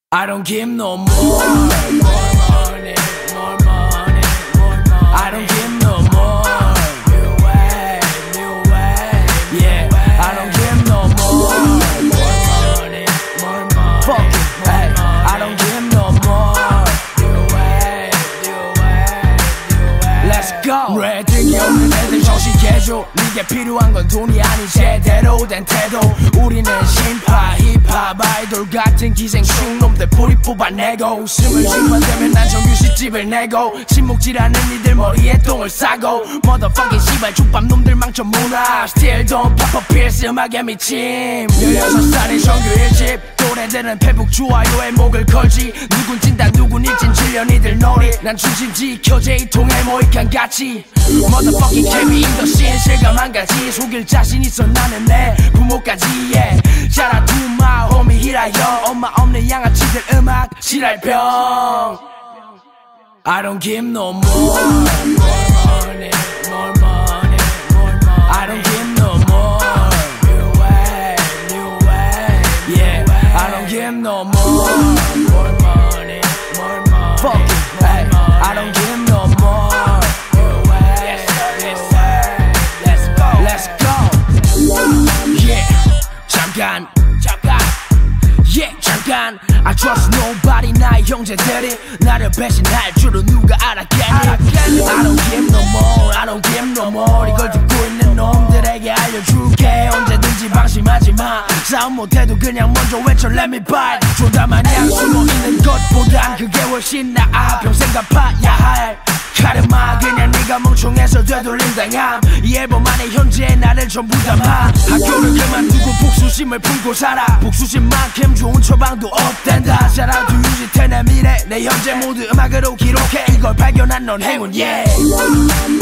I don't give no more money, more money, more money. I don't give no more. New way, yeah. I don't give no more money, more money. Fuck it, hey. I don't give no more. New way. Let's go. 왜 등이 없는 애들 정식해줘. 네게 필요한 건 돈이 아닌 제대로 된 태도. 우리는 신파 힙합 아이돌 같은 기생충 놈들 뿌리 뽑아내고 숨을 쉴만되면 난 정규식집을 내고 침묵질하는 이들 머리에 똥을 싸고 motherfucking 씨발 족밥 놈들 망쳐 문화 Still don't pop a pills 음악에 미침 16살의 정규 1집 또래들은 페북 좋아요에 목을 걸지 누군 진다 누군 일진 7년 이들 놀이 난 중심 지켜 제이통의 모이칸 같이 motherfucking 케미 인더 씬 실감 한 가지 속일 자신 있어 나는 내 부모까지 yeah. Shout out to my homie 히라형 엄마 없는 양아치들 음악 지랄병 I don't give no more money, more money, more money. I don't give no more new way, yeah. I don't give no more money, more money. Fuck it, hey. I don't give no more new way, let's go. Yeah, 잠깐. Yeah, 잠깐 I trust nobody 나의 형제들이 나를 배신할 줄은 누가 알았겠니 I don't give no more, I don't give no more 이걸 듣고 있는 놈들에게 알려줄게 언제든지 방심하지마 싸움 못해도 그냥 먼저 외쳐 let me bite 조다마냥 숨어있는 것보단 그게 훨씬 나아 평생 갚아야 할 카르마 그냥 네가 멍청해서 되돌림당함 이 앨범 안에 현재의 나를 전부 담아 학교를 그만두고 복수심을 품고 살아 복수심만큼 좋은 처방도 없댄다 Shout out to 유지태 내 미래 내 현재 모두 음악으로 기록해 이걸 발견한 넌 행운 yeah